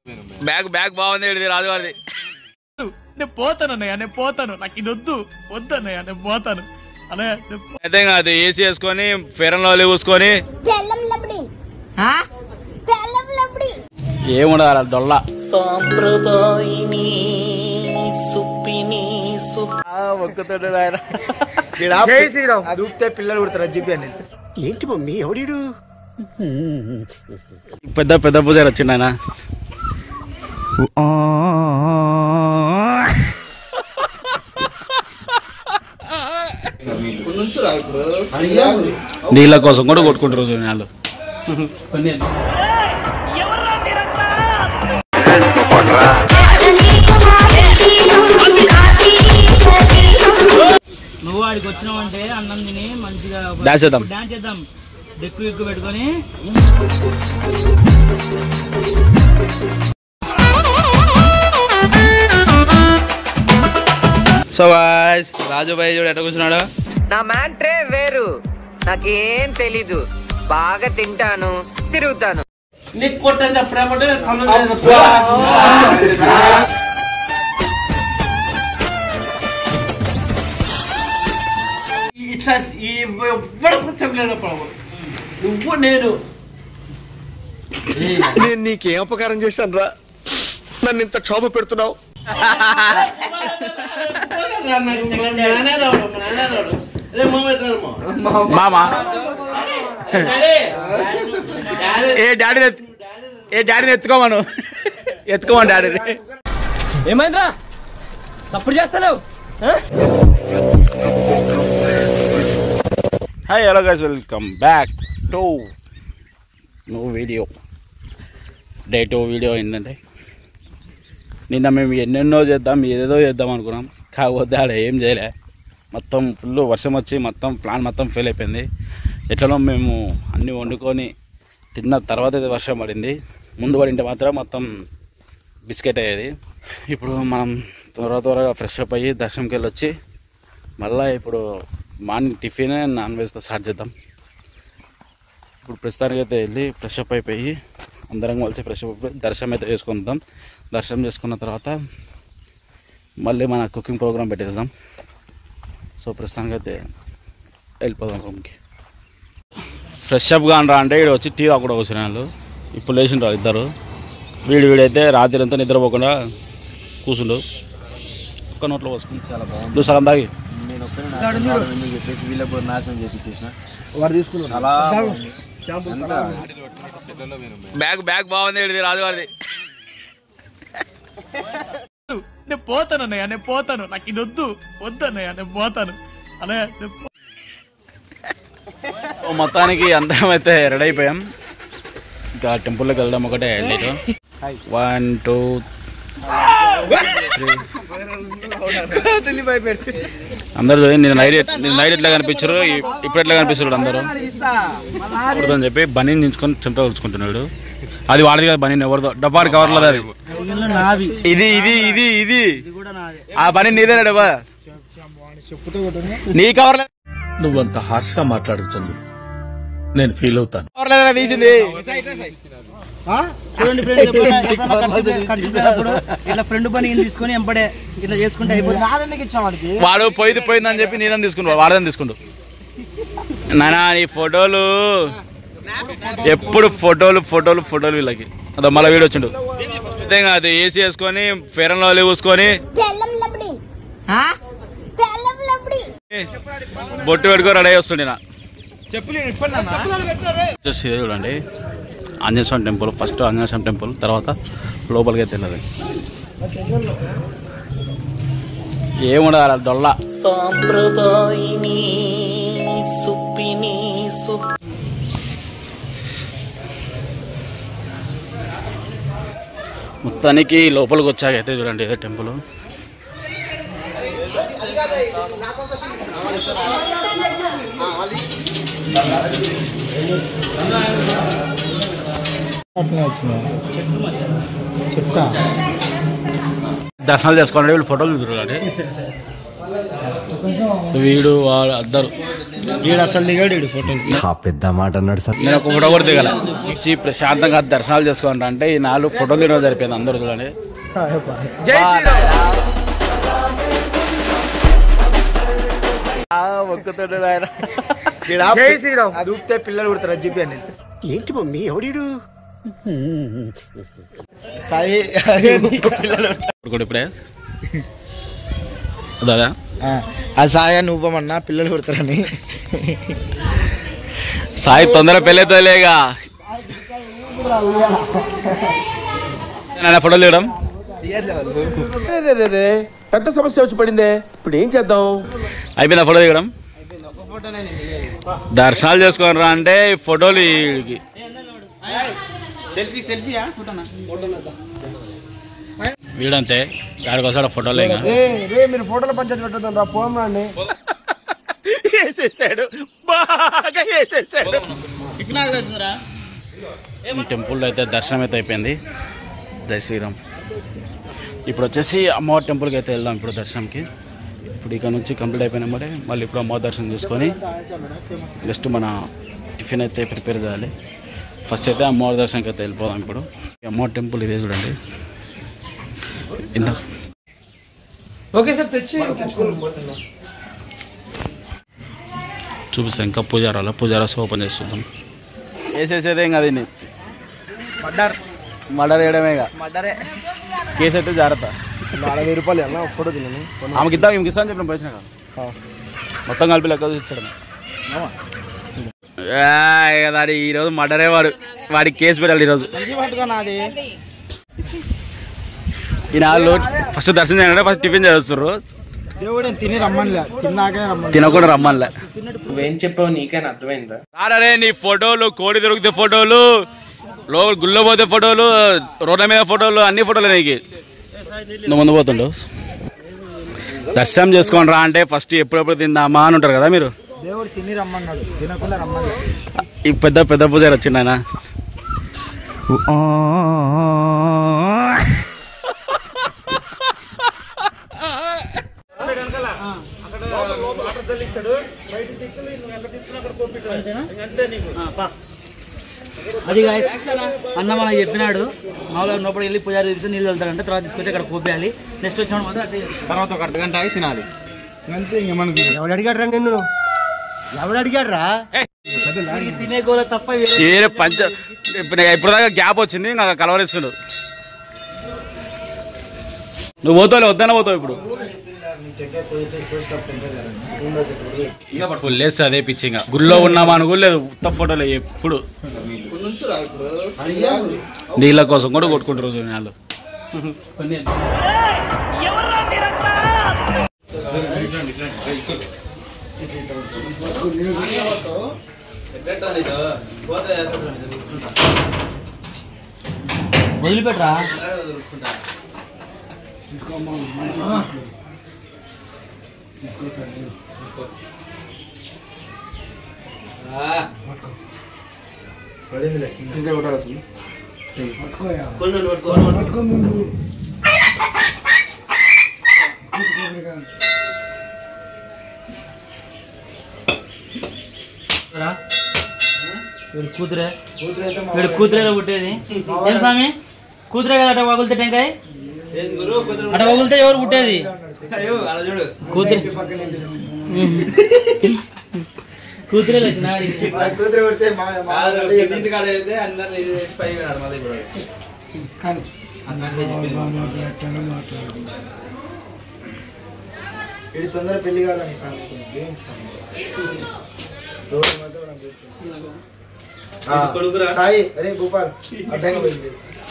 Bag bag బాగుంది రాజు వారిది. నేను పోతాను అన్నయ్య, నేను పోతాను, నాకు ఇది వద్దు వద్దన్నయ్య, నేను పోతాను అన్నయ్య. అయితే కాదు, ఏసీ వేసుకొని ఫెయిర్ అండ్ లవ్లీ పూసుకొని ఏముండదు డొల్లా. దూపితే పిల్లలు కుడతారు జిపి అని. ఏంటి మమ్మీ ఎవడీడు? పెద్ద పెద్ద పూజారి వచ్చిండు ఆయన. నీళ్ళ కోసం కూడా కొట్టుకుంటారు వాళ్ళు. నువ్వు వాడికి వచ్చినావంటే అన్నం తిని మంచిగా డాన్స్ చేద్దాం, డాన్స్ చేద్దాం, ఎక్కువ పెట్టుకొని. సో గాయ్స్, రాజుబాయి చూడు ఎట్లా కూర్చున్నాడు. నా మ్యాట్రే వేరు, నాకేం తెలీదు, బాగా తింటాను తిరుగుతాను. నీకు కొట్టండి అప్పుడేమంటే ఇట్లా ఎవ్వడు చెప్పలేదు. నువ్వు నేను నీకేం అపకారం చేశాను రా, నన్ను ఇంత క్షోభ పెడుతున్నావు? మామా డాడీని ఎత్తుకోమను, ఎత్తుకోమని డాడీని. ఏమైందిరా సప్పుడు చేస్తలేవు? Hi hello guys, welcome back to new video. Day 2 video ఏంటంటే, నిన్న మేము ఎన్నెన్నో చేద్దాం, ఏదేదో చేద్దాం అనుకున్నాం, కాకపోతే ఆడ ఏం చేయలే. మొత్తం ఫుల్ వర్షం వచ్చి మొత్తం ప్లాన్ మొత్తం ఫెయిల్ అయిపోయింది. ఎట్లనో మేము అన్నీ వండుకొని తిన్న తర్వాత అయితే వర్షం పడింది. ముందు పడింటే మాత్రం మొత్తం బిస్కెట్ అయ్యేది. ఇప్పుడు మనం త్వరగా ఫ్రెష్ అప్ అయ్యి దర్శనంకి వెళ్ళి వచ్చి మళ్ళీ ఇప్పుడు మార్నింగ్ టిఫిన్ నాన్ వెజ్తో స్టార్ట్ చేద్దాం. ఇప్పుడు ప్రస్తుతానికి అయితే వెళ్ళి ఫ్రెష్ అప్ అయిపోయి అందరం కలిసి ఫ్రెష్ అప్ అయిపోయి దర్శనం అయితే చేసుకుందాం. దర్శనం చేసుకున్న తర్వాత మళ్ళీ మన కుకింగ్ ప్రోగ్రామ్ పెట్టేద్దాం. సో ప్రస్తుతానికి అయితే వెళ్ళిపోదాం రూమ్కి. ఫ్రెష్ అప్గా అనరా అంటే ఇక్కడ వచ్చి టీ కూడా కూర్చున్న వాళ్ళు ఇప్పుడు లేచిండ్రు ఇద్దరు. వీడైతే రాత్రి అంతా నిద్రపోకుండా కూర్చుండు, ఒక్క నోట్లో పోసుకుని చాలా బాగుంది. నువ్వు సగం తాగి బ్యాగ్ బ్యాగ్ బాగుంది రాజు వారిది. నేను పోతాను అన్నయ్య, నేను పోతాను, నాకు ఇది వద్దు వద్దన్నయ్య, నేను పోతాను అన్నయ్య. మొత్తానికి అందరం అయితే రెడీ అయిపోయాం. ఇంకా టెంపుల్లోకి వెళ్ళడం ఒకటే వెళ్ళేది. 1 2 అందరు నేను నైట్ ఎట్లా కనిపించారు, ఇప్పుడు ఎట్లా కనిపిస్తున్నాడు అందరూ అని చెప్పి బనీని దించుకొని చెంత కూర్చుకుంటున్నాడు. అది వాడిది కదా బనీని, ఎవరిదో డబ్బాడి కవర్లో అది. ఇది ఇది ఇది ఇది ఆ బనీ నీదే డబ్బా, నీ కవర్. నువ్వంత హార్ష్గా మాట్లాడుతుంది, నేను ఫీల్ అవుతాను. కవర్లేదా తీసింది? చూడండి ఇట్లా ఫ్రెండ్ పని తీసుకొని ఎంపడే ఇట్లా చేసుకుంటే అయిపోతుంది. వాడు పోయిందని చెప్పి నీదని తీసుకుంటు, వాడదని తీసుకుంటు. నానా నీ ఫోటోలు ఎప్పుడు ఫోటోలు ఫోటోలు ఫోటోలు వీళ్ళకి. అదో మళ్ళీ వీడు వచ్చిండు. అంతే కాదు, ఏసీ వేసుకొని ఫెయిర్ అండ్ లవ్లీ పూసుకొని బొట్టు పెట్టుకో రెడీ వస్తుండే. నా చూడండి Anjaneya Swami temple, first Anjaneya Swami temple, తర్వాత లోపలికి అయితే వెళ్ళదు. ఏముండదు డొల్లా. మొత్తానికి లోపలికి వచ్చాక అయితే చూడండి ఇదే టెంపుల్. దర్శనాలు చేసుకోండి, వీళ్ళు ఫోటోలు చూద్దరు కానీ వీడు వాడు అద్దరు అసలు దిగాడు ఫోటో పెద్ద మాట అన్నాడు సార్. నేను ఒక ఫోటో కూడా దిగాల ఇచ్చి ప్రశాంతంగా దర్శనాలు చేసుకోవాలంటే అంటే ఈ 4 ఫోటోలు తినడం సరిపోయింది అందరూ చూడండి. జై శ్రీరామ్ జై శ్రీరామ్. అది ఊపితే పిల్లలు కుడతారు చెప్పి అని. ఏంటి మమ్మీ ఎవడీడు? సాయి పిల్లలు ఇప్పుడే దాదా ఆ సాయి అని ఊపమన్నా పిల్లలు కుడతారని. సాయి తొందర పెళ్ళేతోలేగా ఫోటోలు తీయడం పెద్ద సమస్య వచ్చి పడిందే, ఇప్పుడు ఏం చేద్దాం? అయిపోయిందా ఫోటో దిగడం? దర్శనాలు చేసుకోని రా అంటే ఫోటోలు వీడంతే గాడికి వస్తాడు ఫోటోలు. మీరు ఫోటోల పంచాయతీ పెట్టద్దు రా, పోమ్ రండి. వేసేసాడు, బాగా వేసేసాడు. టెంపుల్లో అయితే దర్శనం అయితే అయిపోయింది. జై శ్రీరామ్. ఇప్పుడు వచ్చేసి అమ్మవారి టెంపుల్కి అయితే వెళ్దాం ఇప్పుడు దర్శనంకి. ఇప్పుడు ఇక్కడ నుంచి కంప్లీట్ అయిపోయినా మరి మళ్ళీ ఇప్పుడు అమ్మవారి దర్శనం చేసుకొని జస్ట్ మన టిఫిన్ అయితే ప్రిపేర్ చేయాలి. ఫస్ట్ అయితే అమ్మవారి దర్శనంకి అయితే వెళ్ళిపోదాం. ఇప్పుడు అమ్మవారి టెంపుల్ ఇదే చూడండి. ఇందా ఓకే సార్ తెచ్చి చూపిస్తాం. ఇంకా పూజారాస్ ఓపెన్ చేస్తుందాం. వేసేసేదేం కాదు మర్డర్ వేయడమేగా. కేసు అయితే జాగ్రత్త. 40,000 రూపాయలు అన్న ఫోటో తిన్నాను. ఆమెకి ఇస్తా అని చెప్పిన పోయినా మొత్తం కలిపి లెక్క ఇచ్చాడు. ఈరోజు మర్డరే వాడికి కేసు పెట్టాలి ఈరోజు. ఈ 4 ఫస్ట్ దర్శనం చేయాలంటే ఫస్ట్ టిఫిన్ చేస్తారు. తిని రమ్మనిలే, తిన్నాకే రమ్మని. తినకుండా రమ్మనిలే. నువ్వేం చెప్పావు నీకైనా అర్థమైందా? అరే నీ ఫోటోలు, కోడి దొరికితే ఫోటోలు, గుళ్ళో పోతే ఫోటోలు, రోడ్ల మీద ఫోటోలు, అన్ని ఫోటోలు నీకు. నువ్వు ముందు పోతుండవు. దర్శనం చేసుకొని రా అంటే ఫస్ట్ ఎప్పుడెప్పుడు తిందామా అని ఉంటారు కదా మీరు. దేవుడు తిని రమ్మన్నాడు, తినకుండా రమ్మని. ఈ పెద్ద పూజారి వచ్చిండు ఆయన. అది గాయస్ అన్న మనకు చెప్పినాడు. మామూలుగా లోపల వెళ్ళి పూజారి చూపిస్తే నీళ్ళు వెళ్తారంటే తర్వాత తీసుకొచ్చి అక్కడ పోపేయాలి. నెక్స్ట్ వచ్చినప్పుడు మాత్రం అట్లా తర్వాత ఒక అర్ధగంట ఆగి తినాలి. అంతే. ఇంక మనకి ఎవడు అడిగాడ్రా నిన్ను? ఎవడు అడిగాడ్రా? తినే గోల తప్ప వేరే ఇప్పుడు దాకా గ్యాప్ వచ్చింది, నాకు కలవరిస్తుండు. నువ్వు పోతావు వద్దన పోతావు. ఇప్పుడు లేదు అదే పిచ్చింగ్. గుళ్ళో ఉన్నామా అని కూడా లేదు, ఉత్త ఫోటోలు ఎప్పుడు. నీళ్ళ కోసం కూడా కొట్టుకుంటారు జనాలు. వదిలిపెట్టరా. కూతురే పుట్టేది ఏం స్వామి? కూతురే కదా అట వగులితే టెంకాయ అట వగులితే ఎవరు పుట్టేది? కూతురే వచ్చిన ఇది తొందర పెళ్లి కాదని సాయి. అరే గోపాల్ అడ్డంగా పోయింది.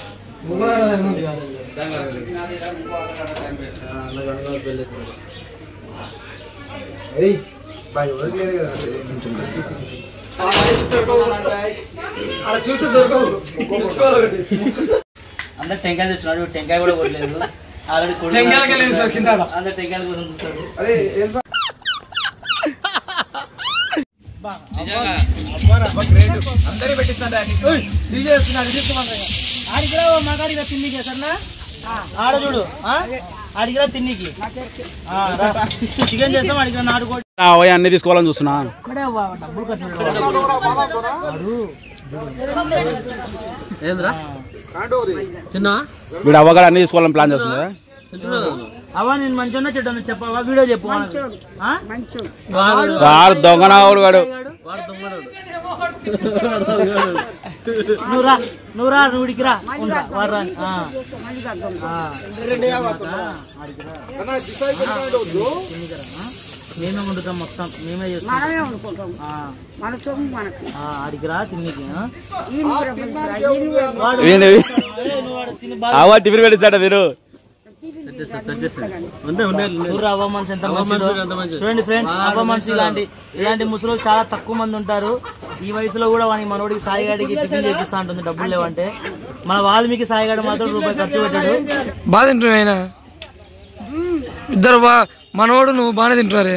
అందరు టెంకాయలు తెచ్చున్నాడు, టెంకాయ కూడా కొట్టలేదు. ఆల్రెడీ అందరు టెంకాయల కోసం చూస్తాడు. ఆడికి మాకాడికి తిండి చేస్తారా? ఆడ చూడు అడిగిరా తిన్నికి చికెన్ చేస్తాం అడిగిన నాటుకోడి అన్నీ తీసుకోవాలని చూస్తున్నా. డబ్బులు కట్టిన వీడు అవ్వగాడు అన్ని తీసుకోవాలని ప్లాన్ చేస్తుందా? అవా నేను మంచిగా చెడ్డా చెప్పవా వీడియో చెప్పు. వాడు దొంగనావుడు వాడు. నువ్వు రా నువ్వుడికి రా మేమే వండుతాం మొత్తం మేమే చేస్తాం ఆడికి రా తిన్నికి టిఫిన్ పెట్టిస్తాడ మీరు. అవ్వ మనిషి ఎంత మంచి చూడండి ఫ్రెండ్స్. అవ్వ మనిషి ఇలాంటి ముసలు చాలా తక్కువ మంది ఉంటారు. ఈ వయసులో కూడా వానికి మనోడికి సాయిగాడికి టిఫిన్ చేపిస్తా ఉంటుంది డబ్బులు లేవంటే. మన వాల్మీకి సాయిగాడు మాత్రం రూపాయి ఖర్చు పెట్టాడు. బాగా తింటున్నావు ఆయన ఇద్దరు మనవాడు నువ్వు బాగానే తింటున్నారే.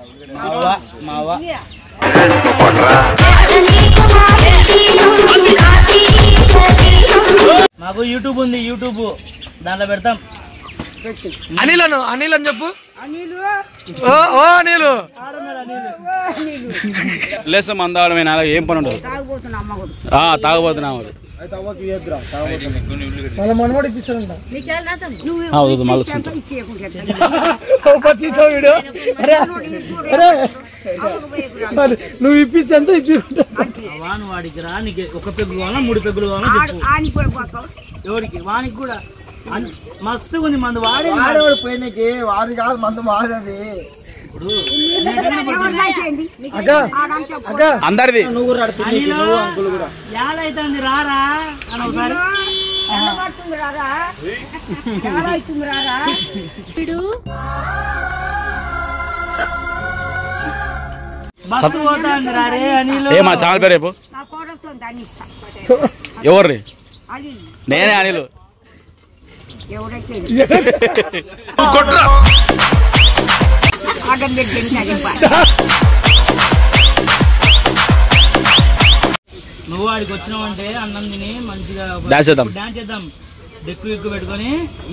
మాకు యూట్యూబ్ ఉంది. యూట్యూబ్ దాంట్లో పెడతాం. అనిల్ అని చెప్పు. ఓ అనిలు లేసం మందావడమేనా? ఏం పని ఉండదు. తాగబోతున్నా మనవాడు ఇప్పిస్తాడంట. నువ్వు ఇప్పించి ఎంత నువ్వు వాడికి రా. నీకు ఒక పెగ్గు కావాలా 3 పెగ్గులు కావాలా చెప్పు. ఎవరికి? వానికి కూడా మస్తు ఉంది మందు. వాడేవాడు పోయినకి వాడి కాదు మందు మారది. ఇప్పుడు అందరిది యాలైతుంది రారా అని ఒకసారి బస్సు పోతాంది రారే అనిల్. మా ఛానల్ పేరు రేపు ఎవర్రి? నేనే అనిల్. నువ్వు వాడికి వచ్చినావంటే అన్నం తిని మంచిగా డాన్స్ చేద్దాం. ఎక్కువ పెట్టుకొని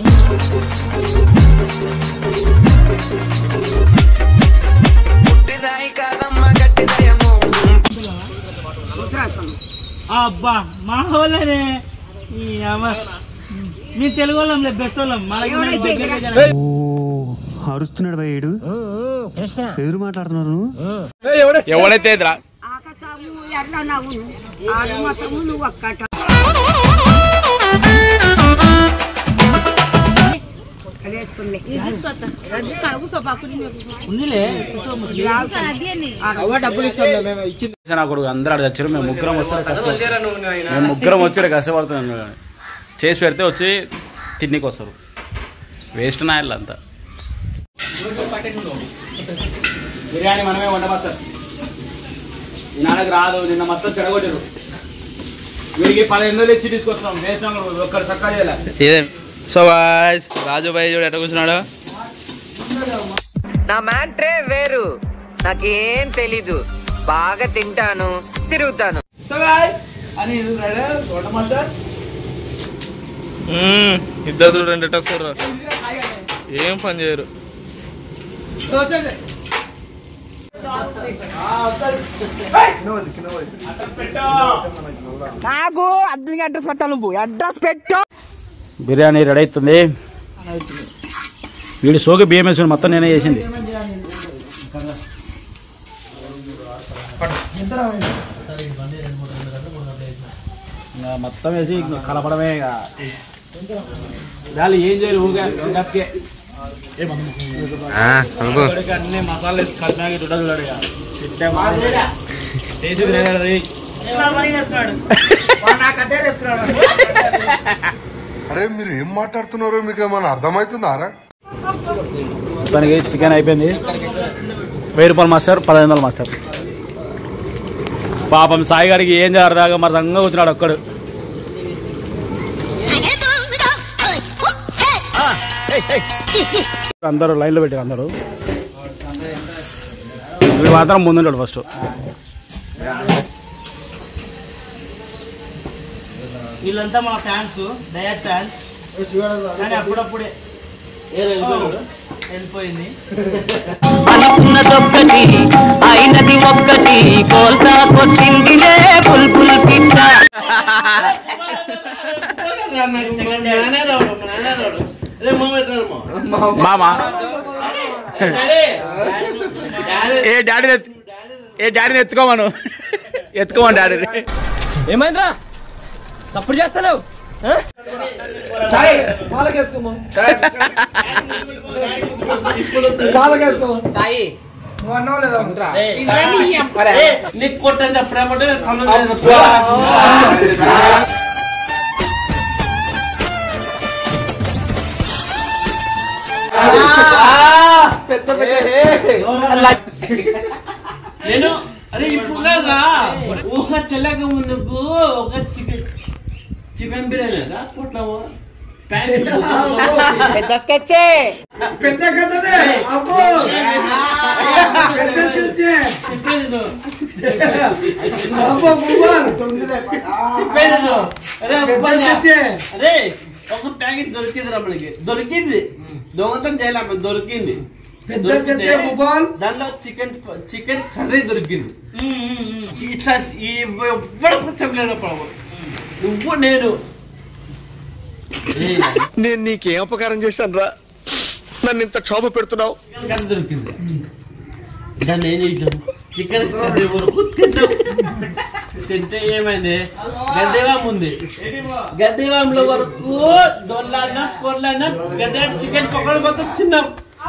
అబ్బా మా వాళ్ళనే మీ తెలుగు వాళ్ళం లేదు బెస్ట్ వాళ్ళం. అరుస్తున్నాడు భయ్యుడు ఎదురు మాట్లాడుతున్నారు. ఎవడైతే అందరూ వచ్చారు. మేము ముగ్గురం వచ్చారు కష్టపడుతున్నాం. చేసి పెడితే వచ్చి తిన్నికి వస్తారు. వేస్ట్ నాయలు అంతా. బిర్యానీ మనమే వండబోతారు. ఈ నాన్నకి రాదు. నిన్న మొత్తం చెడగొట్టారు. వీడికి 12 ఇచ్చి తీసుకొస్తున్నాం. వేస్ట్ ఒక్కరు చక్కగా చేయలే. సో రాజు భాయ్ చూడు ఎట్లా కూర్చున్నాడు. నా మ్యాట్రే వేరు. నాకేం తెలీదు. బాగా తింటాను, తిరుగుతాను. ఇద్దరు చూడండి ఎట్లా వస్తారు. ఏం పని చేయరు. నాకు అద్దరికి అడ్రస్ పెట్టాలి. నువ్వు అడ్రస్ పెట్టు. బిర్యానీ రెడీ అవుతుంది. వీడి సోకి బియ్యం వేసి మొత్తం నేనే చేసింది. మొత్తం వేసి కలపడమే. దాన్ని ఏం చేయాలి ఊగే అన్ని మసాలా వేసి కలిపినాక దుడ్డ చూడాడు. చేసి అరే మీరు ఏం మాట్లాడుతున్నారో మీకు ఏమైనా అర్థమవుతుందారా? మొత్తానికి చికెన్ అయిపోయింది. 1000 రూపాయలు మాస్టర్, 1500 మాస్టర్. పాపం సాయి గారికి ఏం చేయాలి దాకా మరి సంగ వచ్చినాడు ఒక్కడు. అందరూ లైన్లో పెట్టారు. అందరూ వీడు మాత్రం ముందుంటాడు ఫస్ట్. వీళ్ళంతా మన ఫ్యాన్స్, డయట్ ఫ్యాన్స్. అప్పుడప్పుడే వెళ్ళిపోయింది. అనుకున్నదొక్కటి అయినది ఒక్కటి కోల్తా కొట్టిందిలే బుల్బుల్ పిట్ట. మామా డాడీని ఎత్తుకోమను డాడీని. ఏమైందిరా సప్పుడు చేస్తలేవు? నీకు కొట్టండి అప్పుడేమంటే నేను అరే ఇప్పుడు కదా ఊహ తెల్లక ముందుకు ఒక చికెన్ బిర్యానీ కదా కొట్లాము పెద్ద స్కెచ్చే పెద్ద కథనే అబ్బో పెద్ద స్కెచ్చే అబ్బో బుబాన్ అరే ఒక ప్యాకెట్ దొరికింది రా మనకి దొరికింది దొంగతనం చేయాలి దొరికింది దాంట్లో చికెన్ కర్రీ దొరికింది. ఇట్లా ఎవ్వరు చెప్పలేదు నువ్వు నేను నీకేం అపకారం చేశాను రా నన్ను ఇంత క్షోభ పెడుతున్నావు? కర్రీ దొరికింది. దాన్ని ఏం చేసాం చికెన్ కర్రీ వరకు తింటాం. తింటే ఏమైంది గద్దెవాం ఉంది. గద్దెవాంలో వరకు దొల్లాన పొర్లాన గద్దె చికెన్ పకోడీ మొత్తం తిన్నాం.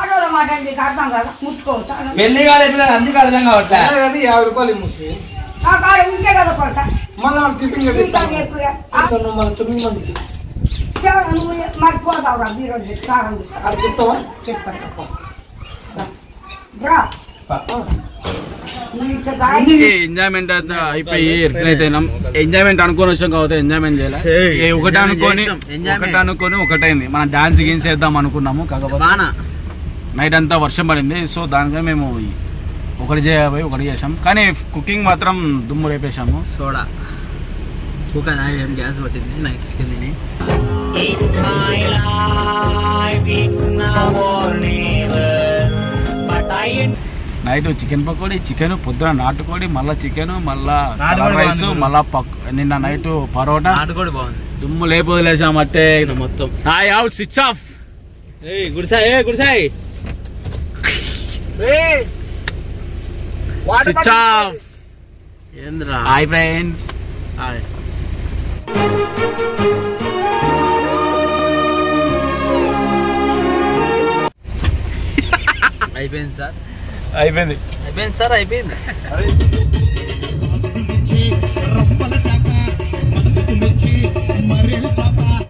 పెళ్లి కాలేదు అందుకు అర్థం కావట్లే. 50 రూపాయలు మూసి మళ్ళీ టిఫిన్ కట్టిస్తాను మన 9 మందికి అది చెప్తావా? ఎంజాయ్మెంట్ అయిపోయి ఎంజాయ్మెంట్ అనుకోని వచ్చాం కాబట్టి ఎంజాయ్మెంట్ చేయాలి. ఒకటి అనుకొని ఒకటైంది. మనం డాన్స్ గేమ్స్ వేద్దాం అనుకున్నాము కాకపోతే నైట్ అంతా వర్షం పడింది. సో దానికై మేము ఒకటి చేయబోయి ఒకటి చేసాం. కానీ కుకింగ్ మాత్రం దుమ్ము రేపేసాము. సోడా గ్యాస్ పట్టింది నైట్ చికెన్ తిని. నైట్ చికెన్ పకోడీ, చికెన్ పొద్దున నాటుకోడి, మళ్ళా చికెన్, మళ్ళా రైస్, మళ్ళా నిన్న నైట్ పరోటా. నాటుకోడి బాగుంది. దుమ్ము లేపు వదిలేసాం అంటే మొత్తం. Sai out switch off. గుడిసాయి స్విచ్ ఆఫ్. ఏంద్రా హాయ్ ఫ్రెండ్స్. హాయ్. అయిపోయింది సార్. అయిపోయింది.